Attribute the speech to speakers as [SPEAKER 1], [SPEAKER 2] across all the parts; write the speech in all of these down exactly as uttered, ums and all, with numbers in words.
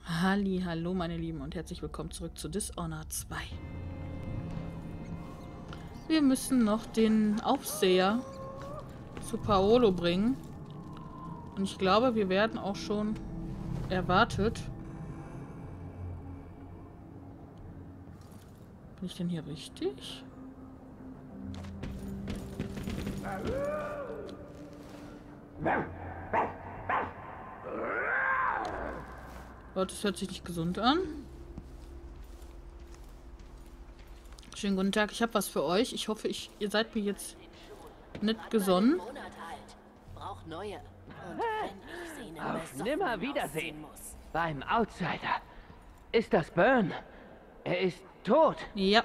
[SPEAKER 1] Halli, hallo meine Lieben und herzlich willkommen zurück zu Dishonored zwei. Wir müssen noch den Aufseher zu Paolo bringen. Und ich glaube, wir werden auch schon erwartet. Bin ich denn hier richtig? Leute, das hört sich nicht gesund an. Schönen guten Tag, ich habe was für euch. Ich hoffe, ich, ihr seid mir jetzt nicht gesonnen.
[SPEAKER 2] Braucht neue. Und wenn ich sie in
[SPEAKER 3] Auf Nimmerwiedersehen. Beim Outsider. Ist das Burn? Er ist tot.
[SPEAKER 1] Ja.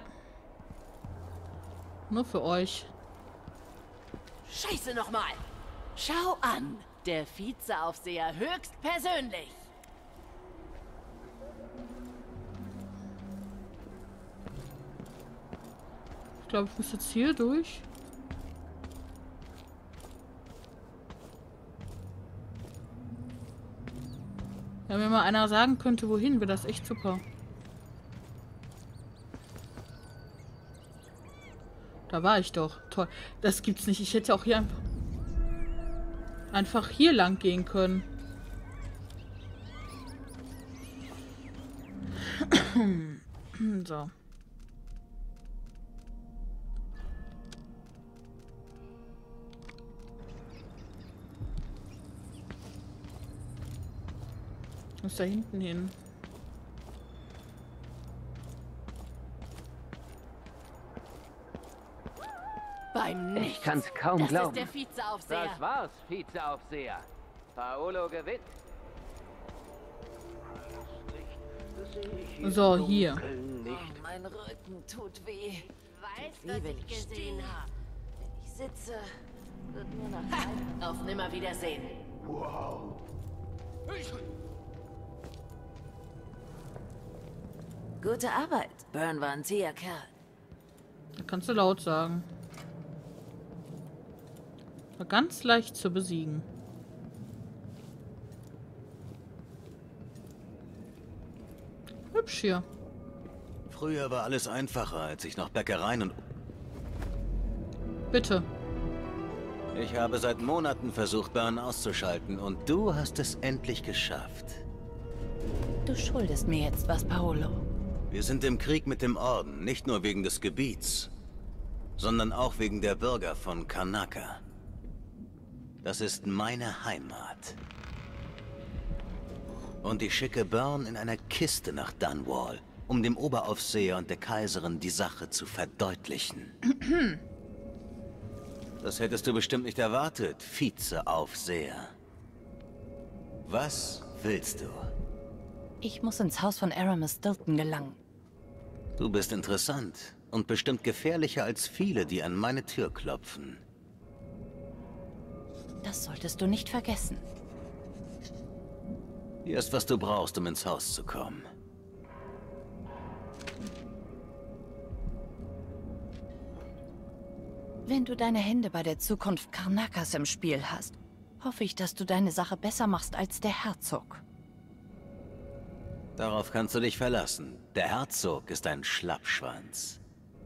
[SPEAKER 1] Nur für euch.
[SPEAKER 2] Scheiße nochmal. Schau an. Der Vizeaufseher höchstpersönlich.
[SPEAKER 1] Ich glaube, ich muss jetzt hier durch. Wenn mir mal einer sagen könnte, wohin, wäre das echt super. Da war ich doch. Toll. Das gibt's nicht. Ich hätte auch hier einfach, einfach hier lang gehen können. So. Ich muss da hinten hin.
[SPEAKER 2] Beim Nichts.
[SPEAKER 3] Ich kann's kaum
[SPEAKER 2] das
[SPEAKER 3] glauben.
[SPEAKER 2] ist der Vizeaufseher.
[SPEAKER 3] Das war's, Vizeaufseher. Paolo gewinnt.
[SPEAKER 1] So, hier.
[SPEAKER 2] Oh, mein Rücken tut weh. Weiß,
[SPEAKER 4] Wie wenn ich
[SPEAKER 2] gesehen habe.
[SPEAKER 4] Wenn ich sitze, wird nur nach
[SPEAKER 2] Ha, auf Nimmerwiedersehen.
[SPEAKER 4] Gute Arbeit. Burn war ein zäher Kerl.
[SPEAKER 1] Da kannst du laut sagen. War ganz leicht zu besiegen. Hübsch hier.
[SPEAKER 5] Früher war alles einfacher, als ich noch Bäckereien und...
[SPEAKER 1] Bitte.
[SPEAKER 5] Ich habe seit Monaten versucht, Burn auszuschalten und du hast es endlich geschafft.
[SPEAKER 4] Du schuldest mir jetzt was, Paolo.
[SPEAKER 5] Wir sind im Krieg mit dem Orden, nicht nur wegen des Gebiets, sondern auch wegen der Bürger von Karnaca. Das ist meine Heimat. Und ich schicke Burn in einer Kiste nach Dunwall, um dem Oberaufseher und der Kaiserin die Sache zu verdeutlichen. Das hättest du bestimmt nicht erwartet, Vizeaufseher. Was willst du?
[SPEAKER 4] Ich muss ins Haus von Aramis Stilton gelangen.
[SPEAKER 5] Du bist interessant und bestimmt gefährlicher als viele, die an meine Tür klopfen.
[SPEAKER 4] Das solltest du nicht vergessen.
[SPEAKER 5] Hier ist, was du brauchst, um ins Haus zu kommen.
[SPEAKER 4] Wenn du deine Hände bei der Zukunft Karnakas im Spiel hast, hoffe ich, dass du deine Sache besser machst als der Herzog.
[SPEAKER 5] Darauf kannst du dich verlassen. Der Herzog ist ein Schlappschwanz.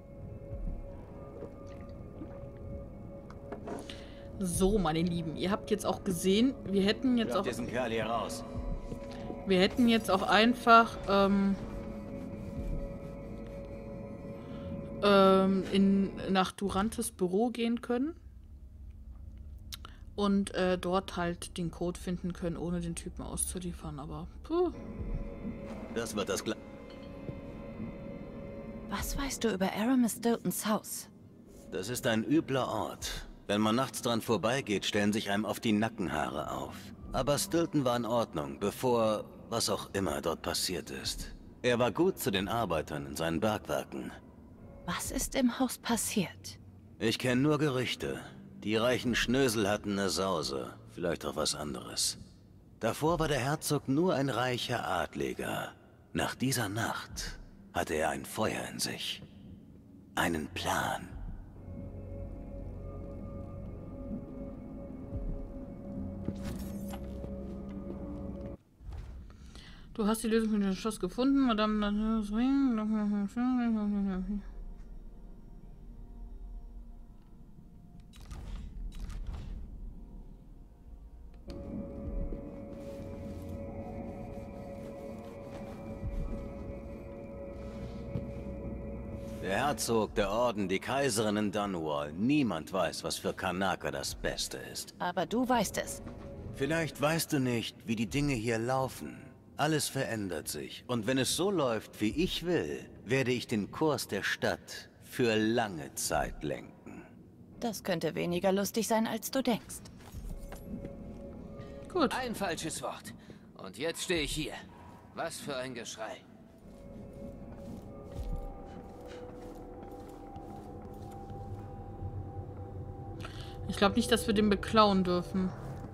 [SPEAKER 1] So, meine Lieben, ihr habt jetzt auch gesehen, wir hätten jetzt
[SPEAKER 5] Lass
[SPEAKER 1] auch,
[SPEAKER 5] diesen Kerl hier raus.
[SPEAKER 1] wir hätten jetzt auch einfach ähm, ähm, in, nach Durantes Büro gehen können und äh, dort halt den Code finden können, ohne den Typen auszuliefern, aber puh.
[SPEAKER 5] Das wird das Gla
[SPEAKER 4] Was weißt du über Aramis Stiltons Haus?
[SPEAKER 5] Das ist ein übler Ort. Wenn man nachts dran vorbeigeht, stellen sich einem oft die Nackenhaare auf. Aber Stilton war in Ordnung, bevor was auch immer dort passiert ist. Er war gut zu den Arbeitern in seinen Bergwerken.
[SPEAKER 4] Was ist im Haus passiert?
[SPEAKER 5] Ich kenne nur Gerüchte. Die reichen Schnösel hatten eine Sause, vielleicht auch was anderes. Davor war der Herzog nur ein reicher Adliger. Nach dieser Nacht hatte er ein Feuer in sich. Einen Plan.
[SPEAKER 1] Du hast die Lösung für das Schloss gefunden, Madame.
[SPEAKER 5] Der Herzog, der Orden, die Kaiserin in Dunwall. Niemand weiß, was für Karnaca das Beste ist.
[SPEAKER 4] Aber du weißt es.
[SPEAKER 5] Vielleicht weißt du nicht, wie die Dinge hier laufen. Alles verändert sich. Und wenn es so läuft, wie ich will, werde ich den Kurs der Stadt für lange Zeit lenken.
[SPEAKER 4] Das könnte weniger lustig sein, als du denkst.
[SPEAKER 1] Gut.
[SPEAKER 3] Ein falsches Wort. Und jetzt stehe ich hier. Was für ein Geschrei.
[SPEAKER 1] Ich glaube nicht, dass wir den beklauen dürfen.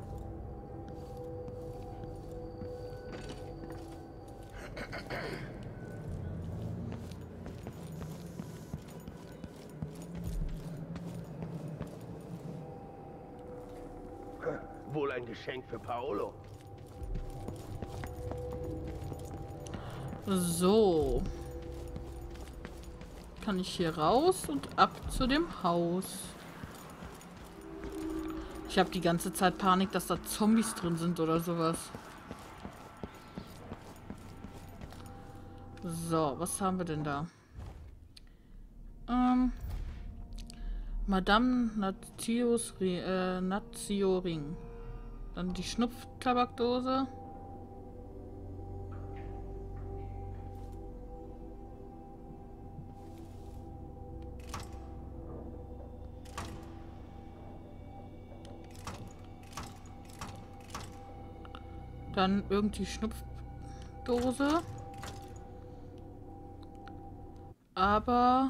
[SPEAKER 6] Wohl ein Geschenk für Paolo.
[SPEAKER 1] So. Kann ich hier raus und ab zu dem Haus. Ich habe die ganze Zeit Panik, dass da Zombies drin sind oder sowas. So, was haben wir denn da? Ähm, Madame Nazios, äh, Nazio Ring. Dann die Schnupftabakdose. Dann irgendwie Schnupfdose. Aber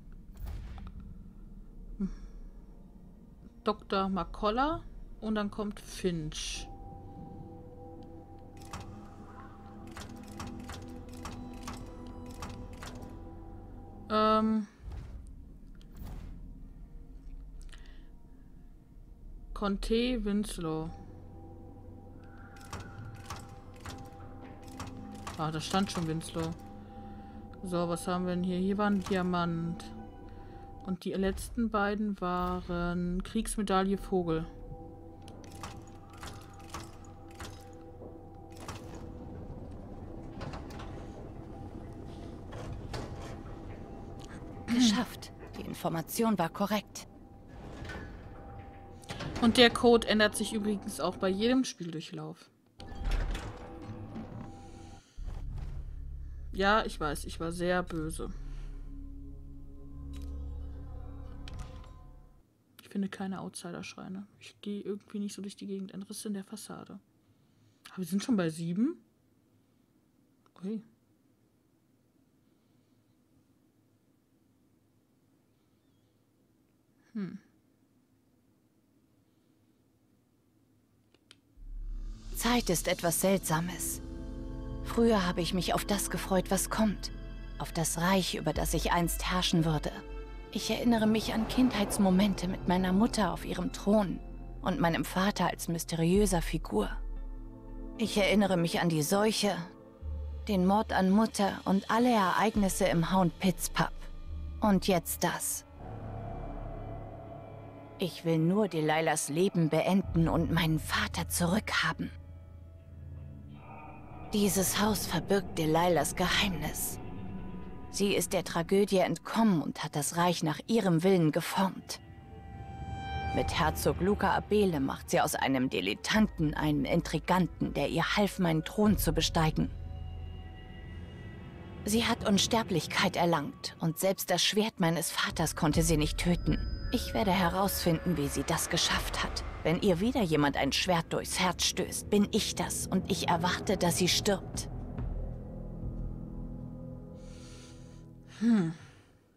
[SPEAKER 1] hm. Doktor McCullough und dann kommt Finch. Ähm Conte Winslow. Ah, da stand schon Winslow. So, was haben wir denn hier? Hier war ein Diamant. Und die letzten beiden waren Kriegsmedaille Vogel.
[SPEAKER 4] Geschafft. Die Information war korrekt.
[SPEAKER 1] Und der Code ändert sich übrigens auch bei jedem Spieldurchlauf. Ja, ich weiß, ich war sehr böse. Ich finde keine Outsider-Schreine. Ich gehe irgendwie nicht so durch die Gegend. Ein Riss in der Fassade. Aber wir sind schon bei sieben? Okay. Hm.
[SPEAKER 4] Zeit ist etwas Seltsames. Früher habe ich mich auf das gefreut, was kommt. Auf das Reich, über das ich einst herrschen würde. Ich erinnere mich an Kindheitsmomente mit meiner Mutter auf ihrem Thron und meinem Vater als mysteriöser Figur. Ich erinnere mich an die Seuche, den Mord an Mutter und alle Ereignisse im Hound Pits Pub. Und jetzt das. Ich will nur Delilahs Leben beenden und meinen Vater zurückhaben. Dieses Haus verbirgt Delilahs Geheimnis. Sie ist der Tragödie entkommen und hat das Reich nach ihrem Willen geformt. Mit Herzog Luca Abele macht sie aus einem Dilettanten einen Intriganten, der ihr half, meinen Thron zu besteigen. Sie hat Unsterblichkeit erlangt und selbst das Schwert meines Vaters konnte sie nicht töten. Ich werde herausfinden, wie sie das geschafft hat. Wenn ihr wieder jemand ein Schwert durchs Herz stößt, bin ich das und ich erwarte, dass sie stirbt.
[SPEAKER 1] Hm.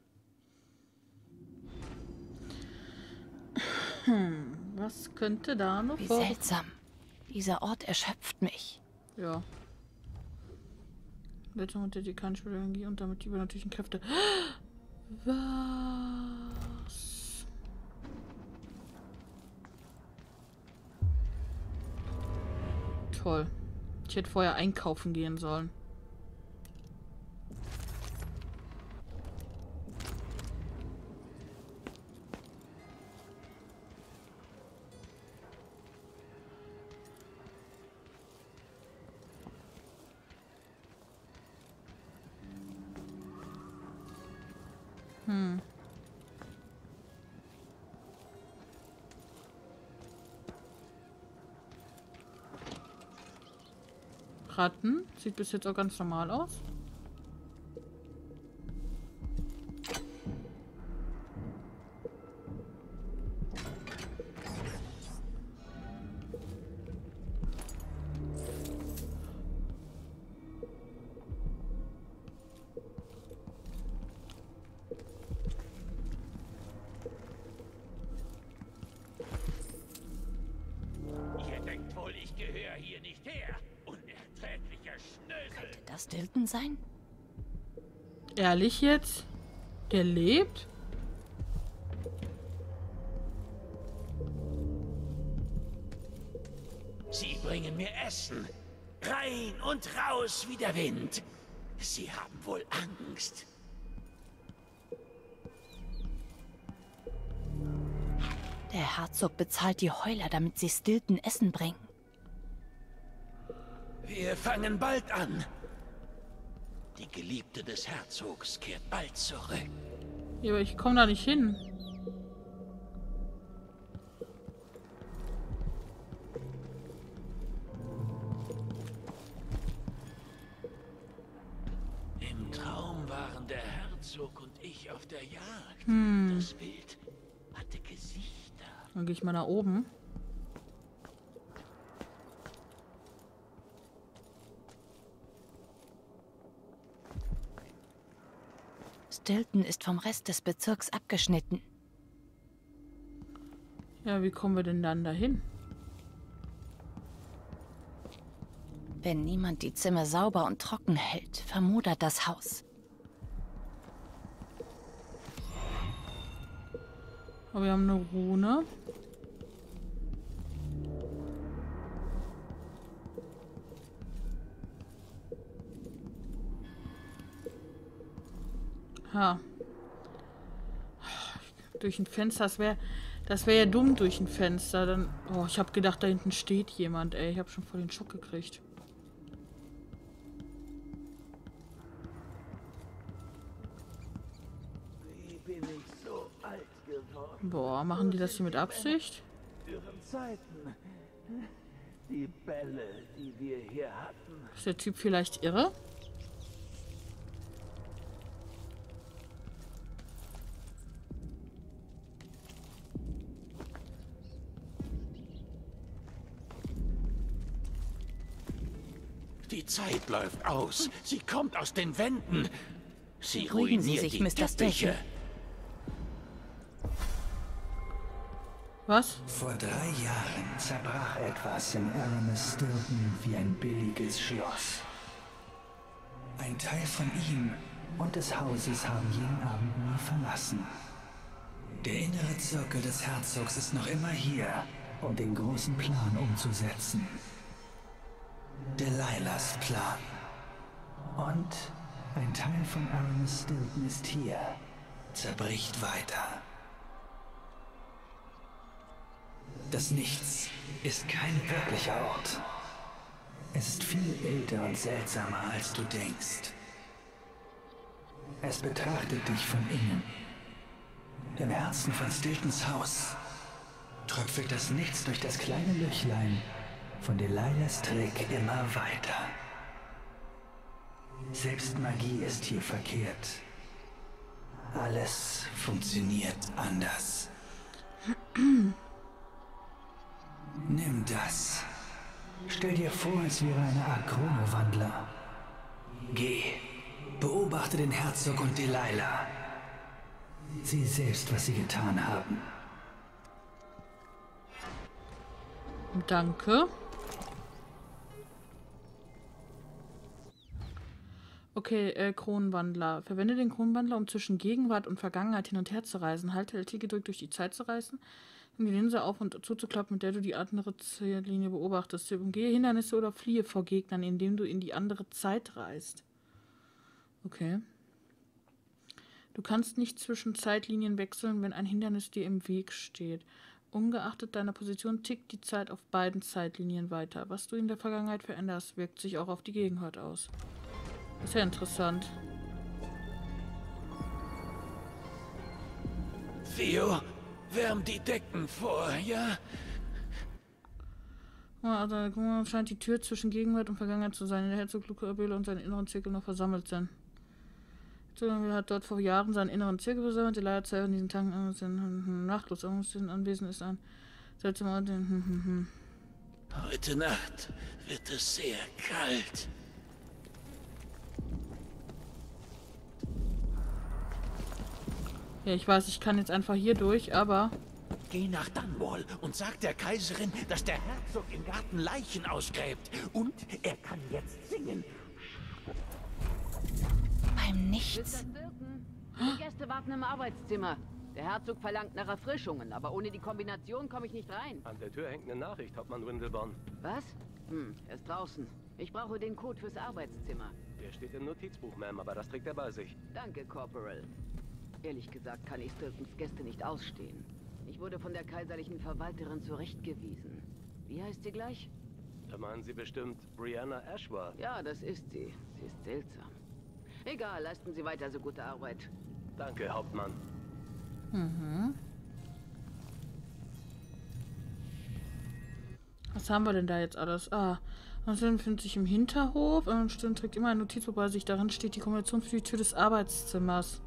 [SPEAKER 1] Hm. Was könnte da noch
[SPEAKER 4] Wie
[SPEAKER 1] vor...
[SPEAKER 4] seltsam. Dieser Ort erschöpft mich.
[SPEAKER 1] Ja. Letzte und die keine Energie und damit die übernatürlichen Kräfte. Was? Toll. Ich hätte vorher einkaufen gehen sollen. Hm. Ratten. Sieht bis jetzt auch ganz normal aus.
[SPEAKER 7] Ihr denkt wohl, ich gehöre hier nicht her. Unerträglicher Schnösel.
[SPEAKER 4] Könnte das Stilton sein?
[SPEAKER 1] Ehrlich jetzt? Der lebt?
[SPEAKER 7] Sie bringen mir Essen. Rein und raus wie der Wind. Sie haben wohl Angst.
[SPEAKER 4] Der Herzog bezahlt die Heuler, damit sie Stilton Essen bringen.
[SPEAKER 7] Wir fangen bald an. Die Geliebte des Herzogs kehrt bald zurück.
[SPEAKER 1] Ja, aber ich komme da nicht hin.
[SPEAKER 7] Im Traum waren der Herzog und ich auf der Jagd.
[SPEAKER 1] Hm.
[SPEAKER 7] Das Bild hatte Gesichter.
[SPEAKER 1] Dann gehe ich mal nach oben.
[SPEAKER 4] Stilton ist vom Rest des Bezirks abgeschnitten.
[SPEAKER 1] Ja, wie kommen wir denn dann dahin?
[SPEAKER 4] Wenn niemand die Zimmer sauber und trocken hält, vermodert das Haus.
[SPEAKER 1] Aber wir haben eine Rune. Ha. Durch ein Fenster, das wäre das wäre ja dumm durch ein Fenster. Dann, oh, ich habe gedacht, da hinten steht jemand, ey. Ich habe schon voll den Schock gekriegt.
[SPEAKER 6] Wie bin ich so alt geworden?
[SPEAKER 1] Boah, machen die das hier mit Absicht?
[SPEAKER 6] Früheren Zeiten. Die Bälle, die wir hier hatten.
[SPEAKER 1] Ist der Typ vielleicht irre?
[SPEAKER 7] Die Zeit läuft aus. Sie kommt aus den Wänden. Sie
[SPEAKER 4] Beruhigen Sie
[SPEAKER 7] ruiniert
[SPEAKER 4] sich,
[SPEAKER 7] die
[SPEAKER 4] Mister
[SPEAKER 7] Teppiche.
[SPEAKER 4] Stilton.
[SPEAKER 1] Was?
[SPEAKER 8] Vor drei Jahren zerbrach etwas in Aramis Stilton wie ein billiges Schloss. Ein Teil von ihm und des Hauses haben jeden Abend nie verlassen. Der innere Zirkel des Herzogs ist noch immer hier, um den großen Plan umzusetzen. Delilahs Plan. Und ein Teil von Aramis Stilton ist hier, zerbricht weiter. Das Nichts ist kein wirklicher Ort. Es ist viel älter und seltsamer, als du denkst. Es betrachtet dich von innen. Im Herzen von Stiltons Haus tröpfelt das Nichts durch das kleine Löchlein von Delilahs Trick immer weiter. Selbst Magie ist hier verkehrt. Alles funktioniert anders. Nimm das. Stell dir vor, es wäre eine Art Chronowandler. Geh. Beobachte den Herzog und Delilah. Sieh selbst, was sie getan haben.
[SPEAKER 1] Danke. Okay, äh, Kronenwandler. Verwende den Kronenwandler, um zwischen Gegenwart und Vergangenheit hin und her zu reisen. Halte L T gedrückt durch die Zeit zu reisen. Um die Linse auf- und zuzuklappen, mit der du die andere Zeitlinie beobachtest. Umgehe Hindernisse oder fliehe vor Gegnern, indem du in die andere Zeit reist. Okay. Du kannst nicht zwischen Zeitlinien wechseln, wenn ein Hindernis dir im Weg steht. Ungeachtet deiner Position tickt die Zeit auf beiden Zeitlinien weiter. Was du in der Vergangenheit veränderst, wirkt sich auch auf die Gegenwart aus. Ist ja interessant.
[SPEAKER 7] Theo, wärm die Decken vor, ja?
[SPEAKER 1] Also, scheint die Tür zwischen Gegenwart und Vergangenheit zu sein, in der Herzog Luca Abela und seinen inneren Zirkel noch versammelt sind. Er hat dort vor Jahren seinen inneren Zirkel versammelt. Die Leierzeit in diesen Tagen sind nachtlos. Anwesend ist ein seltsamer Ort.
[SPEAKER 7] Heute Nacht wird es sehr kalt.
[SPEAKER 1] Ja, ich weiß, ich kann jetzt einfach hier durch, aber...
[SPEAKER 7] Geh nach Dunwall und sag der Kaiserin, dass der Herzog im Garten Leichen ausgräbt. Und er kann jetzt singen.
[SPEAKER 4] Beim Nichts.
[SPEAKER 3] Die Gäste warten im Arbeitszimmer. Der Herzog verlangt nach Erfrischungen, aber ohne die Kombination komme ich nicht rein.
[SPEAKER 9] An der Tür hängt eine Nachricht, Hauptmann Windelborn.
[SPEAKER 3] Was? Hm, er ist draußen. Ich brauche den Code fürs Arbeitszimmer.
[SPEAKER 9] Der steht im Notizbuch, Ma'am, aber das trägt er bei sich.
[SPEAKER 3] Danke, Corporal. Ehrlich gesagt kann ich Stiltons Gäste nicht ausstehen. Ich wurde von der kaiserlichen Verwalterin zurechtgewiesen. Wie heißt sie gleich?
[SPEAKER 9] Da meinen Sie bestimmt Brianna Ashworth.
[SPEAKER 3] Ja, das ist sie. Sie ist seltsam. Egal, leisten Sie weiter so gute Arbeit.
[SPEAKER 9] Danke, Hauptmann.
[SPEAKER 1] Mhm. Was haben wir denn da jetzt alles? Ah, Stilton befindet sich im Hinterhof und Stilton trägt immer ein Notizbuch bei sich. Darin steht die Kombination für die Tür des Arbeitszimmers.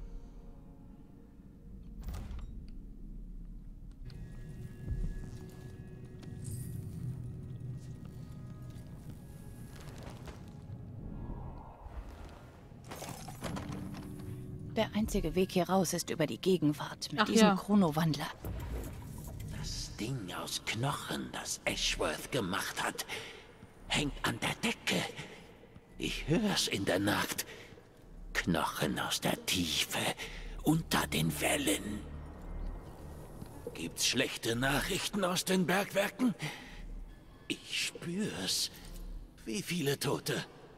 [SPEAKER 4] Der einzige Weg hier raus ist über die Gegenwart mit
[SPEAKER 1] Ach
[SPEAKER 4] diesem
[SPEAKER 1] ja.
[SPEAKER 4] Chronowandler.
[SPEAKER 7] Das Ding aus Knochen, das Ashworth gemacht hat, hängt an der Decke. Ich hör's in der Nacht. Knochen aus der Tiefe, unter den Wellen. Gibt's schlechte Nachrichten aus den Bergwerken? Ich spür's. Wie viele Tote?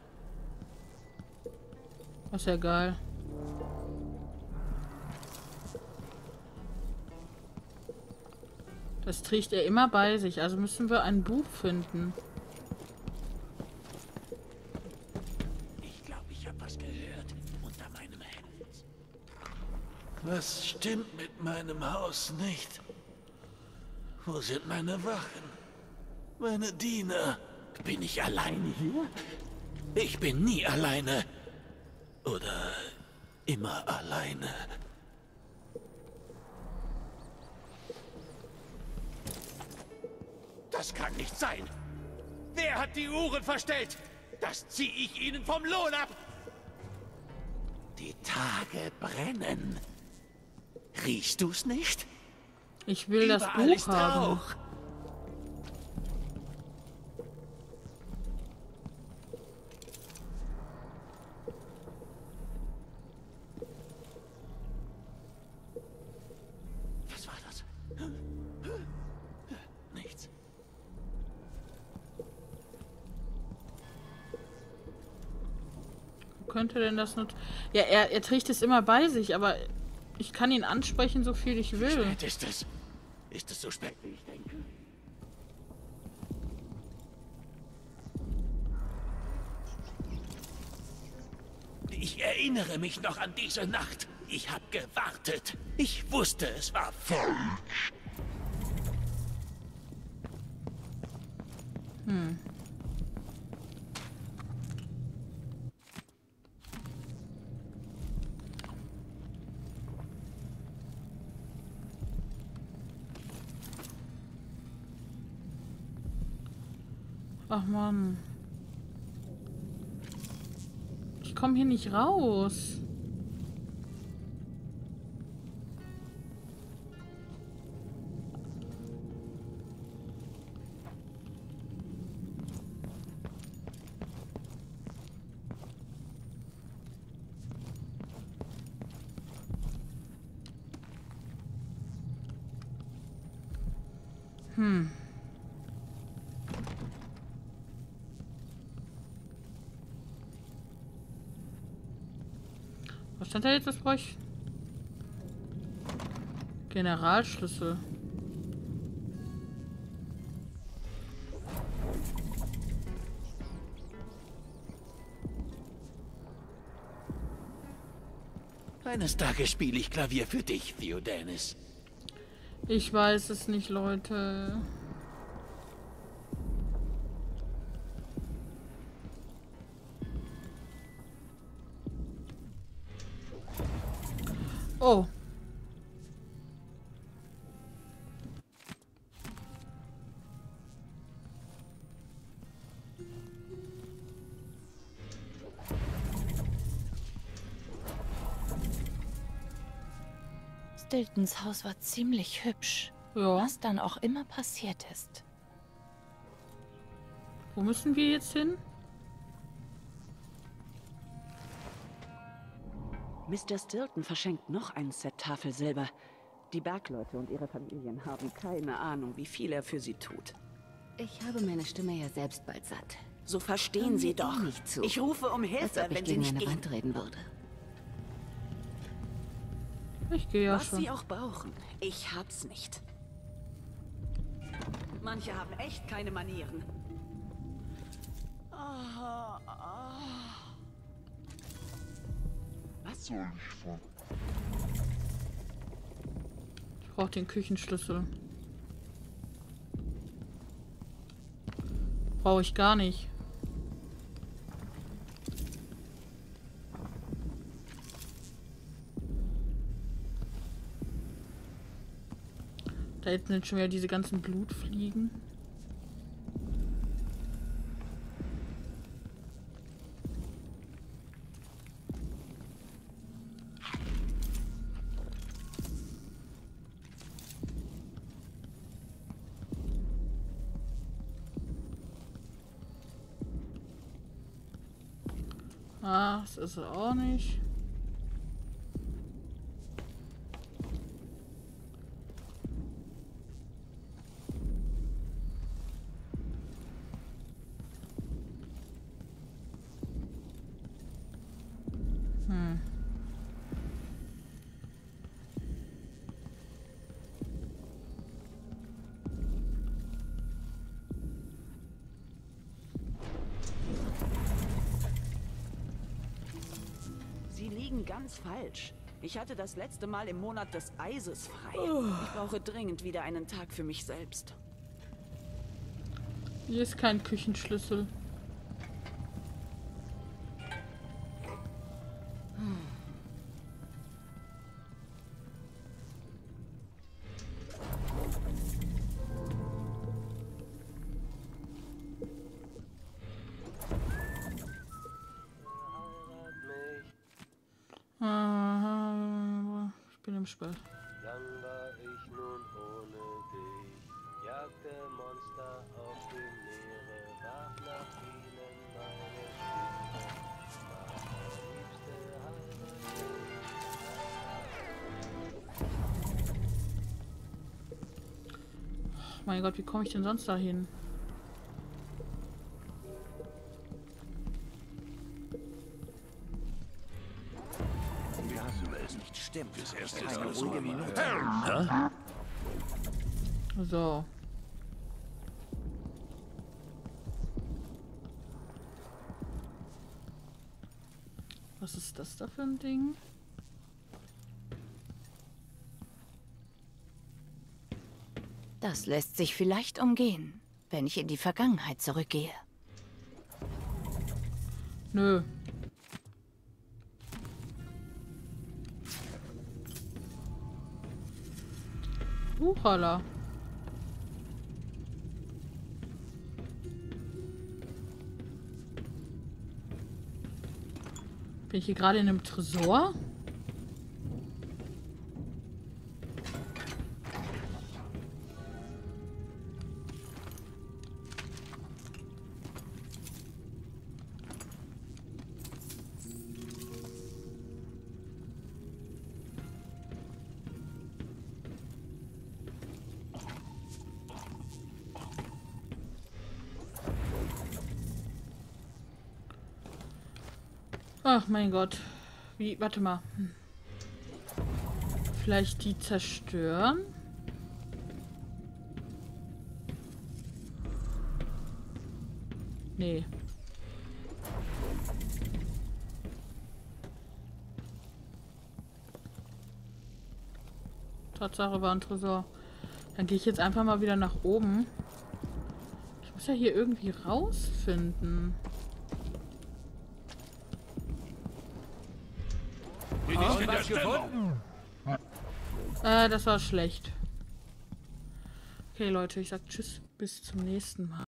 [SPEAKER 1] Das ist ja geil. Das trägt er immer bei sich, also müssen wir ein Buch finden.
[SPEAKER 7] Ich glaube, ich habe was gehört unter meinem Hemd. Was stimmt mit meinem Haus nicht? Wo sind meine Wachen? Meine Diener? Bin ich allein hier? Ich bin nie alleine. Oder immer alleine. Das kann nicht sein. Wer hat die Uhren verstellt? Das ziehe ich Ihnen vom Lohn ab. Die Tage brennen. Riechst du's nicht?
[SPEAKER 1] Ich will das
[SPEAKER 7] Überall
[SPEAKER 1] Buch
[SPEAKER 7] ist
[SPEAKER 1] haben.
[SPEAKER 7] Rauch. Was war das? Nichts.
[SPEAKER 1] Wo könnte denn das nicht... Ja, er, er trägt es immer bei sich, aber ich kann ihn ansprechen, so viel ich
[SPEAKER 7] Wie
[SPEAKER 1] will.
[SPEAKER 7] spät ist es? Ist es so spät, wie ich denke? Ich erinnere mich noch an diese Nacht. Ich habe gewartet. Ich wusste, es war falsch.
[SPEAKER 1] Hm. Ach Mann. Ich komme hier nicht raus. Hm. Was stand da jetzt, das brauche ich? Generalschlüssel.
[SPEAKER 7] Eines Tages spiele ich Klavier für dich, Theodanis.
[SPEAKER 1] Ich weiß es nicht, Leute. Oh.
[SPEAKER 4] Stiltons Haus war ziemlich hübsch.
[SPEAKER 1] Ja.
[SPEAKER 4] Was dann auch immer passiert ist.
[SPEAKER 1] Wo müssen wir jetzt hin?
[SPEAKER 10] Mister Stilton verschenkt noch ein Set Tafel Silber. Die Bergleute und ihre Familien haben keine Ahnung, wie viel er für sie tut.
[SPEAKER 3] Ich habe meine Stimme ja selbst bald satt.
[SPEAKER 10] So verstehen
[SPEAKER 3] Hören
[SPEAKER 10] Sie
[SPEAKER 3] Sie
[SPEAKER 10] doch.
[SPEAKER 3] nicht zu.
[SPEAKER 10] Ich rufe um
[SPEAKER 3] Als
[SPEAKER 10] Hilfe,
[SPEAKER 3] ob ich
[SPEAKER 10] wenn Sie
[SPEAKER 3] gegen
[SPEAKER 10] nicht
[SPEAKER 3] eine
[SPEAKER 10] gehen.
[SPEAKER 3] Wand reden würde.
[SPEAKER 1] Ich gehe ja
[SPEAKER 10] Was
[SPEAKER 1] schon.
[SPEAKER 10] Sie auch brauchen. Ich hab's nicht. Manche haben echt keine Manieren. Ah, ah. Was soll ich von?
[SPEAKER 1] Ich brauche den Küchenschlüssel. Brauche ich gar nicht. Da hinten sind schon wieder diese ganzen Blutfliegen. Ah, das ist er auch nicht. Hm.
[SPEAKER 10] Sie liegen ganz falsch. Ich hatte das letzte Mal im Monat des Eises frei. Ich brauche dringend wieder einen Tag für mich selbst.
[SPEAKER 1] Hier ist kein Küchenschlüssel. Aha, ich bin im Spiel.
[SPEAKER 9] Lang war ich nun ohne dich, jagte Monster auf dem Meere, warf nach ihnen meine Schiffe, war der liebste
[SPEAKER 1] Oh mein Gott, wie komme ich denn sonst dahin?
[SPEAKER 7] Stimmt, das erste ist eine ruhige Minute.
[SPEAKER 1] So. Was ist das da für ein Ding?
[SPEAKER 4] Das lässt sich vielleicht umgehen, wenn ich in die Vergangenheit zurückgehe.
[SPEAKER 1] Nö. Huchala. Bin ich hier gerade in einem Tresor? Ach mein Gott. Wie, warte mal. Hm. Vielleicht die zerstören? Nee. Tatsache war ein Tresor. Dann gehe ich jetzt einfach mal wieder nach oben. Ich muss ja hier irgendwie rausfinden.
[SPEAKER 7] Oh, was gefunden?
[SPEAKER 1] Äh, das war schlecht. Okay, Leute, ich sag tschüss, bis zum nächsten Mal.